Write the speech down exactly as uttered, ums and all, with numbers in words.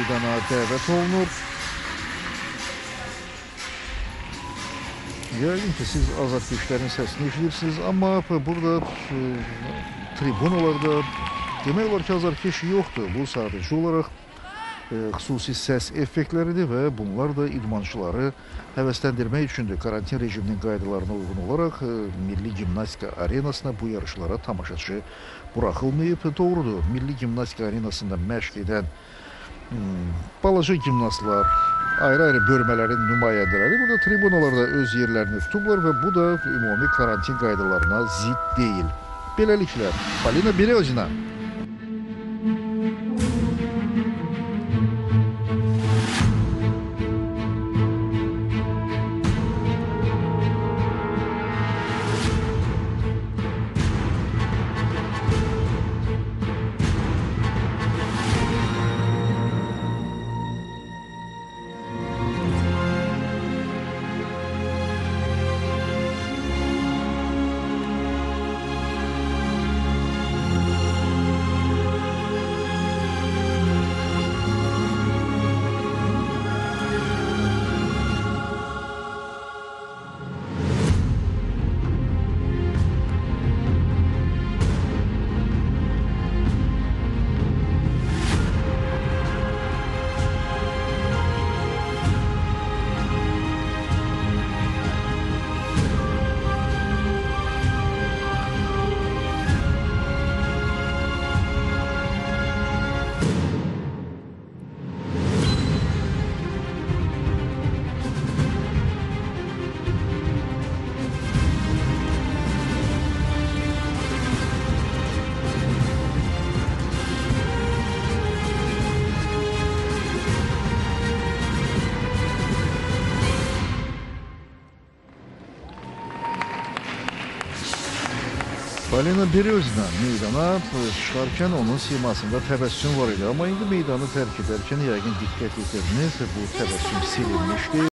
meydana dəvət olunur. Yəqin ki, siz azadkeşlərin səsini eşidirsiniz, amma burada e, tribunalarda demək olar ki, azadkeş yoxdur. Bu sadəcə olaraq e, xüsusi səs effektləridir və bunlar da idmançıları həvəsləndirmək üçündür. Karantin rejiminin qaydalarına uyğun olaraq e, Milli Gimnastika Arenasına bu yarışlara tamaşaçı buraxılmayıb. Doğrudur, Milli Gimnastika Arenasında məşq edən hmm, balaca gimnastlar, ayrı-ayrı bölmələrin nümayəndələri burada tribunalarda öz yerlərini tutublar və bu da ümumi karantin qaydalarına zidd deyil. Beləliklə, Polina Berezina. Polina Berezina meydana çıxarkən onun simasında təbəssüm var idi. Amma indi meydanı tərk edərkən yəqin diqqət yetirdiniz, bu təbəssüm silinmişdi.